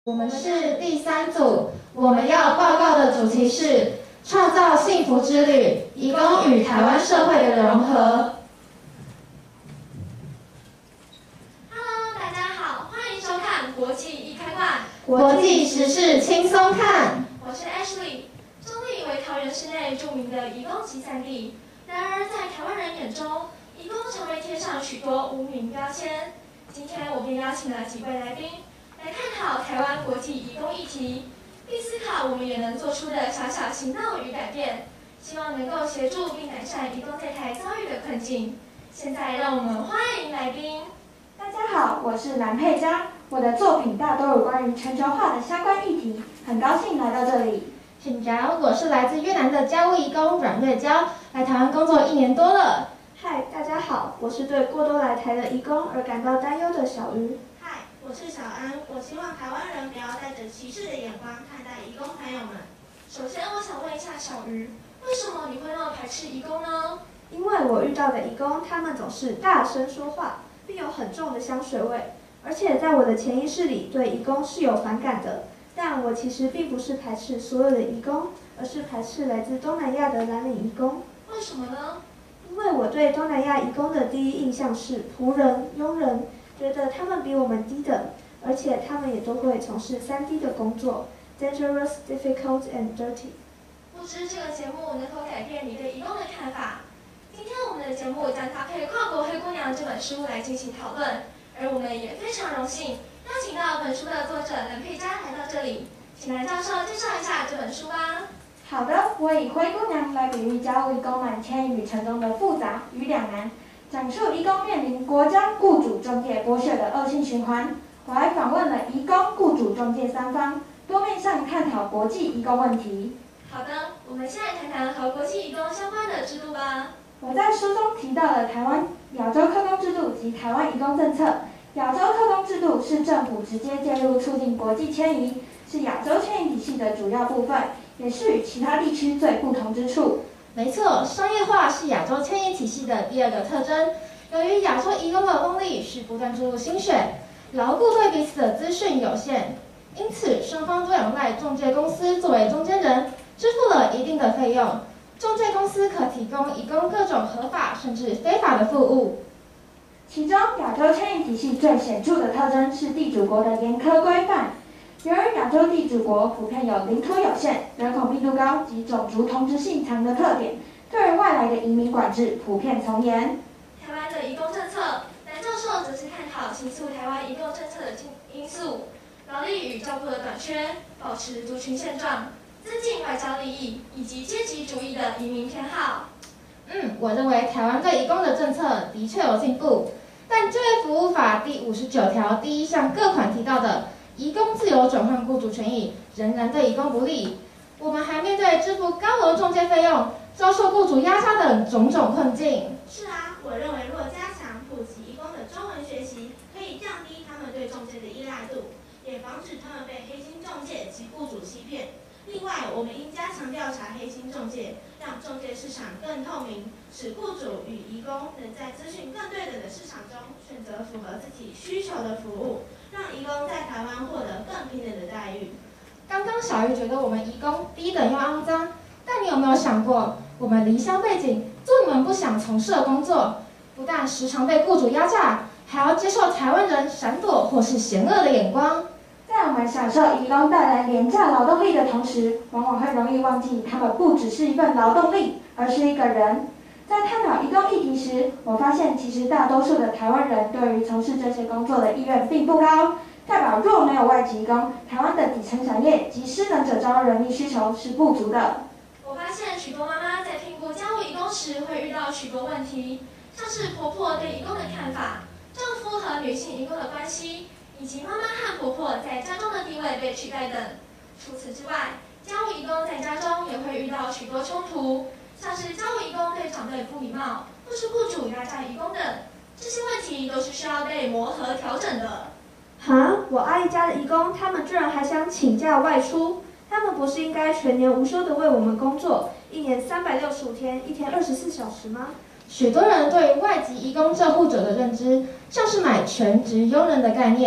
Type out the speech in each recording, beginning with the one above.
我们是第3组，我们要报告的主题是创造幸福之旅，移工与台湾社会的融合。 Hello， 大家好，欢迎收看国际易开罐， 国际时事轻松看。 我是 Ashley。中立为桃园市内著名的移工集散地，然而在台湾人眼中，移工常被贴上许多污名标签。今天我便邀请了几位来宾，来探讨台湾国际移工议题，并思考我们也能做出的小小行动与改变，希望能够协助并改善移工在台遭遇的困境。现在让我们欢迎来宾。 大家好，我是蓝佩佳，我的作品大多有关于全球化的相关议题，很高兴来到这里。 请讲，我是来自越南的家务移工阮月娇，来台湾工作1年多了。 嗨，大家好，我是对过多来台的移工而感到担忧的小鱼。 嗨，我是小安，我希望台湾人不要带着歧视的眼光看待移工朋友们。 首先，我想问一下小鱼，为什么你会那么排斥移工呢？ 因为我遇到的移工，他们总是大声说话，并有很重的香水味，而且在我的潜意识里对移工是有反感的。但我其实并不是排斥所有的移工，而是排斥来自东南亚的蓝领移工。 为什么呢？ 因为我对东南亚移工的第一印象是仆人、佣人，觉得他们比我们低等，而且他们也都会从事3D 的工作 ，dangerous, difficult and dirty。 不知这个节目能否改变你对移工的看法？今天我们的节目将搭配《跨国灰姑娘》这本书来进行讨论，而我们也非常荣幸邀请到本书的作者蓝佩佳来到这里，请蓝教授介绍一下这本书吧。 好的，我以灰姑娘来比喻家务移工们迁移旅程中的复杂与两难，讲述移工面临国家、雇主、中介剥削的恶性循环。我还访问了移工、雇主、中介3方，多面向探讨国际移工问题。 好的，我们现在谈谈和国际移工相关的制度吧。 我在书中提到了台湾亚洲客工制度及台湾移工政策。亚洲客工制度是政府直接介入促进国际迁移，是亚洲迁移体系的主要部分，也是与其他地区最不同之处。 没错，商业化是亚洲迁移体系的第2个特征。由于亚洲移工的翁力是不断注入新血，劳雇对彼此的资讯有限，因此双方都仰赖中介公司作为中间人，支付了一定的费用。中介公司可提供移工各种合法甚至非法的服务。 其中，亚洲迁移体系最显著的特征是地主国的严苛规范。由于亚洲地主国普遍有领土有限、人口密度高及种族同质性强的特点，对于外来的移民管制普遍从严。 台湾的移工政策，蓝教授则是探讨形塑台湾移工政策的因素，劳力与教育的短缺，保持族群现状，增进外交利益，以及阶级主义的移民偏好。 我认为台湾对移工的政策的确有进步，但就业服务法第59条第1项各款提到的移工自由转换雇主权益，仍然对移工不利。我们还面对支付高额中介费用、遭受雇主压榨等种种困境。 是啊，我认为若加强普及移工的中文学习，可以降低他们对中介的依赖度，也防止他们被黑心中介及雇主欺骗。另外，我们应加强调查黑心中介，让中介市场更透明，使雇主与移工能在资讯更对等的市场中选择符合自己需求的服务，让移工在台湾获得更平等的待遇。 刚刚小鱼觉得我们移工低等又肮脏，但你有没有想过，我们离乡背景，做你们不想从事的工作，不但时常被雇主压榨，还要接受台湾人闪躲或是嫌恶的眼光。 在我们享受移工带来廉价劳动力的同时，往往会容易忘记他们不只是一份劳动力，而是一个人。在探讨移工议题时，我发现其实大多数的台湾人对于从事这些工作的意愿并不高，代表若没有外籍移工，台湾的底层产业及失能者招人力需求是不足的。 我发现许多妈妈在评估家务移工时会遇到许多问题，像是婆婆对移工的看法、丈夫和女性移工的关系，以及妈妈和婆婆在家中的地位被取代等。除此之外，家务移工在家中也会遇到许多冲突，像是家务移工对长辈不礼貌，或是雇主压榨移工等，这些问题都是需要被磨合调整的。 我阿姨家的移工，他们居然还想请假外出，他们不是应该全年无休的为我们工作，1年365天，1天24小时吗？ 许多人对外籍移工照护者的认知，像是买全职佣人的概念，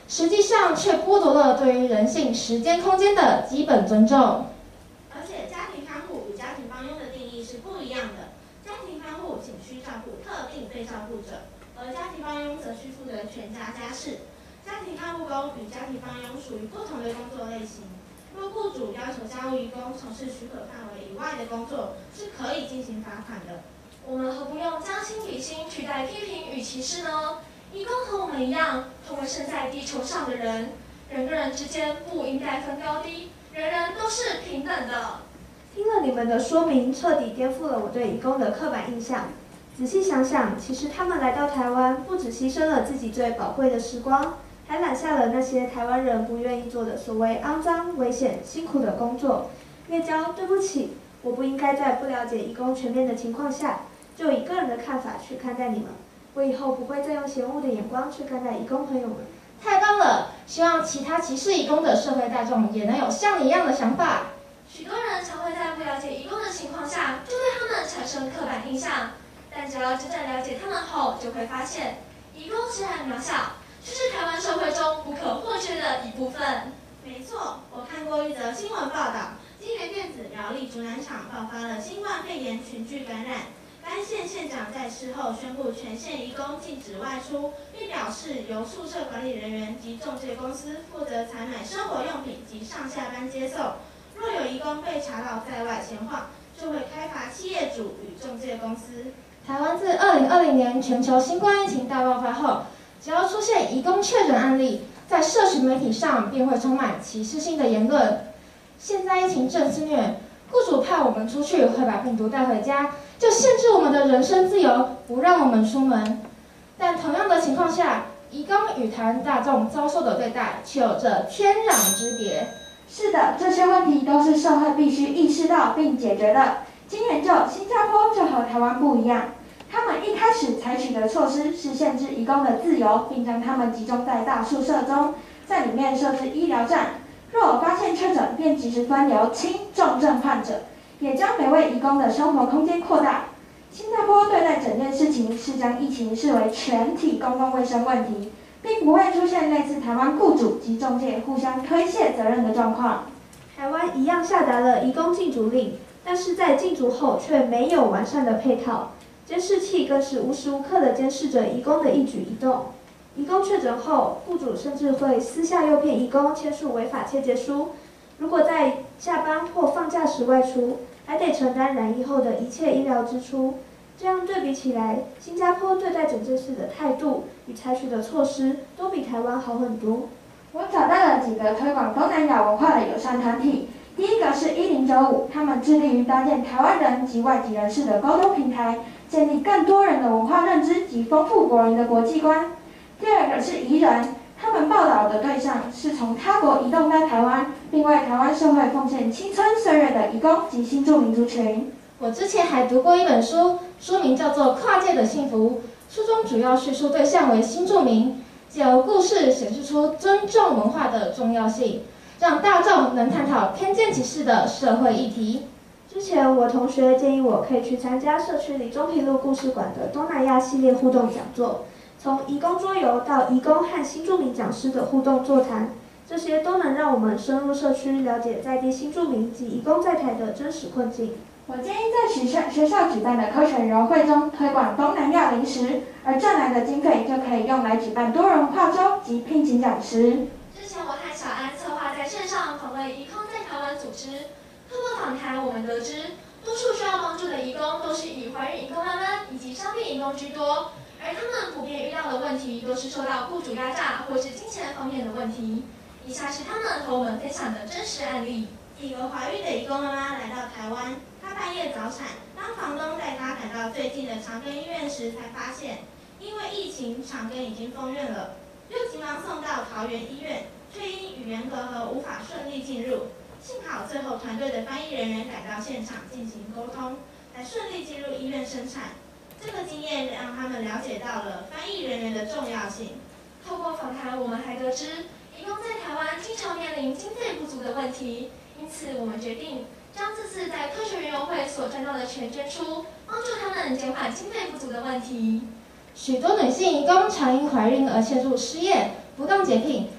实际上却剥夺了对于人性、时间、空间的基本尊重。 而且，家庭看护与家庭帮佣的定义是不一样的。家庭看护仅需照顾特定被照顾者，而家庭帮佣则需负责全家家事。家庭看护工与家庭帮佣属于不同的工作类型。若雇主要求家务移工从事许可范围以外的工作，是可以进行罚款的。 我们何不用将心比心取代批评与歧视呢？移工和我们一样，同为身在地球上的人，人跟人之间不应该分高低，人人都是平等的。 听了你们的说明，彻底颠覆了我对移工的刻板印象。仔细想想，其实他们来到台湾，不只牺牲了自己最宝贵的时光，还揽下了那些台湾人不愿意做的所谓肮脏、危险、辛苦的工作。月娇，对不起，我不应该在不了解移工全面的情况下，就以个人的看法去看待你们。我以后不会再用嫌恶的眼光去看待移工朋友们。 太棒了！希望其他歧视移工的社会大众也能有像你一样的想法。 许多人常会在不了解移工的情况下，就对他们产生刻板印象，但只要真正了解他们后，就会发现，移工虽然渺小，却是台湾社会中不可或缺的一部分。 没错，我看过一则新闻报道，金源电子苗栗竹南厂爆发了新冠肺炎群聚感染。该县县长在事后宣布全县移工禁止外出，并表示由宿舍管理人员及仲介公司负责采买生活用品及上下班接送。若有移工被查到在外闲晃，就会开罚企业主与仲介公司。 台湾自2020年全球新冠疫情大爆发后，只要出现移工确诊案例，在社群媒体上便会充满歧视性的言论。现在疫情正肆虐，雇主派我们出去会把病毒带回家，就限制我们的人身自由，不让我们出门。但同样的情况下，移工与台湾大众遭受的对待却有着天壤之别。 是的，这些问题都是社会必须意识到并解决的。经研究，新加坡就和台湾不一样，他们一开始采取的措施是限制移工的自由，并将他们集中在大宿舍中，在里面设置医疗站，若发现确诊，便及时分流轻、重症患者，也将每位移工的生活空间扩大。新加坡对待整件事情是将疫情视为全体公共卫生问题，并不会出现类似台湾雇主及仲介互相推卸责任的状况。 台湾一样下达了移工禁足令，但是在禁足后却没有完善的配套，监视器更是无时无刻地监视着移工的一举一动。移工确诊后，雇主甚至会私下诱骗移工签署违法切结书，如果在下班或放假时外出，还得承担染疫后的一切医疗支出。这样对比起来，新加坡对待整件事的态度与采取的措施都比台湾好很多。 我找到了几个推广东南亚文化的友善团体。第一个是1095，他们致力于搭建台湾人及外籍人士的沟通平台，建立更多人的文化认知及丰富国人的国际观。第二个是移人，他们报道的对象是从他国移动到台湾，并为台湾社会奉献青春岁月的移工及新住民族群。 我之前还读过一本书，书名叫做《跨界的幸福》，书中主要叙述对象为新住民，借由故事显示出尊重文化的重要性，让大众能探讨偏见歧视的社会议题。 之前我同学建议我可以去参加社区里中平路故事馆的东南亚系列互动讲座，从移工桌游到移工和新住民讲师的互动座谈，这些都能让我们深入社区，了解在地新住民及移工在台的真实困境。 我建议在学校举办的科学游会中推广东南亚零食，而赚来的经费就可以用来举办多元文化周及聘请讲师。 之前我和小安策划在线上访问移工在台湾组织，透过访谈我们得知，多数需要帮助的移工都是以怀孕移工妈妈以及伤病移工居多，而他们普遍遇到的问题都是受到雇主压榨或是金钱方面的问题。以下是他们和我们分享的真实案例。 一个怀孕的移工妈妈来到台湾，她半夜早产，当房东带她赶到最近的长庚医院时，才发现因为疫情，长庚已经封院了，又急忙送到桃园医院，却因语言隔阂无法顺利进入。幸好最后团队的翻译人员赶到现场进行沟通，才顺利进入医院生产。这个经验让他们了解到了翻译人员的重要性。 透过访谈，我们还得知，移工在台湾经常面临经费不足的问题，因此我们决定将这次在科学园游会所赚到的钱捐出，帮助他们减缓经费不足的问题。 许多女性移工常因怀孕而陷入失业、不当解聘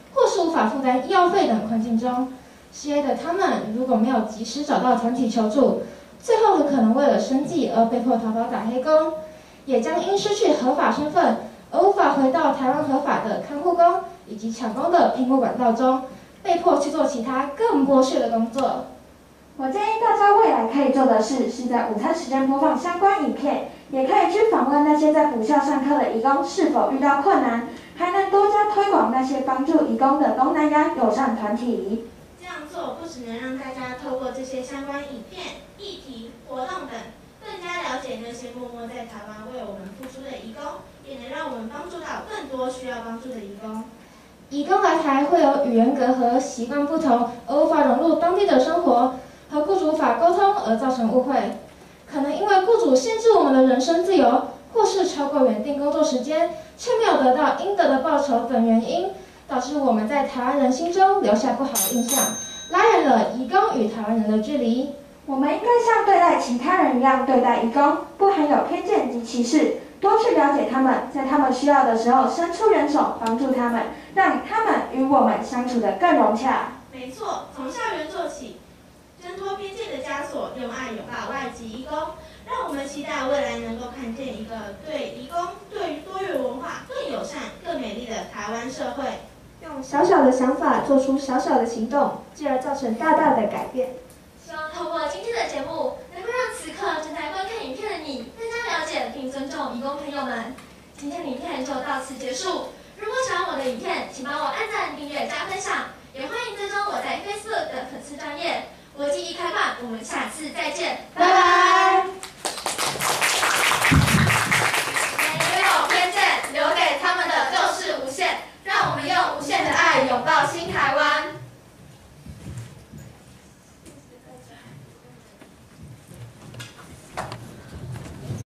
或是无法负担医药费等困境中，失业的他们如果没有及时找到团体求助，最后很可能为了生计而被迫逃跑打黑工，也将因失去合法身份而无法回到台湾合法的看护工以及抢工的聘雇管道中，被迫去做其他更剥削的工作。 我建议大家未来可以做的事，是在午餐时间播放相关影片，也可以去访问那些在补校上课的移工是否遇到困难，还能多加推广那些帮助移工的东南亚友善团体。 这样做不只能让大家透过这些相关影片、议题、活动等，更加了解那些默默在台湾为我们付出的移工，也能让我们帮助到更多需要帮助的移工。 移工来台会有语言隔阂、习惯不同，而无法融入当地的生活，和雇主无法沟通而造成误会。可能因为雇主限制我们的人身自由，或是超过原定工作时间，却没有得到应得的报酬等原因，导致我们在台湾人心中留下不好的印象，拉远了移工与台湾人的距离。 我们应该像对待其他人一样对待移工，不含有偏见及歧视，多去了解他们，在他们需要的时候伸出援手帮助他们，让他们与我们相处得更融洽。 没错，从校园做起，挣脱偏见的枷锁，用爱拥抱外籍移工，让我们期待未来能够看见一个对移工、对于多元文化更友善、更美丽的台湾社会。 用小小的想法做出小小的行动，进而造成大大的改变。 希望透过今天的节目，能够让此刻正在观看影片的你更加了解并尊重移工朋友们。今天的影片就到此结束。如果喜欢我的影片，请帮我按赞、订阅、加分享，也欢迎追踪我在 Facebook 的粉丝专页。国际一开放，我们下次再见。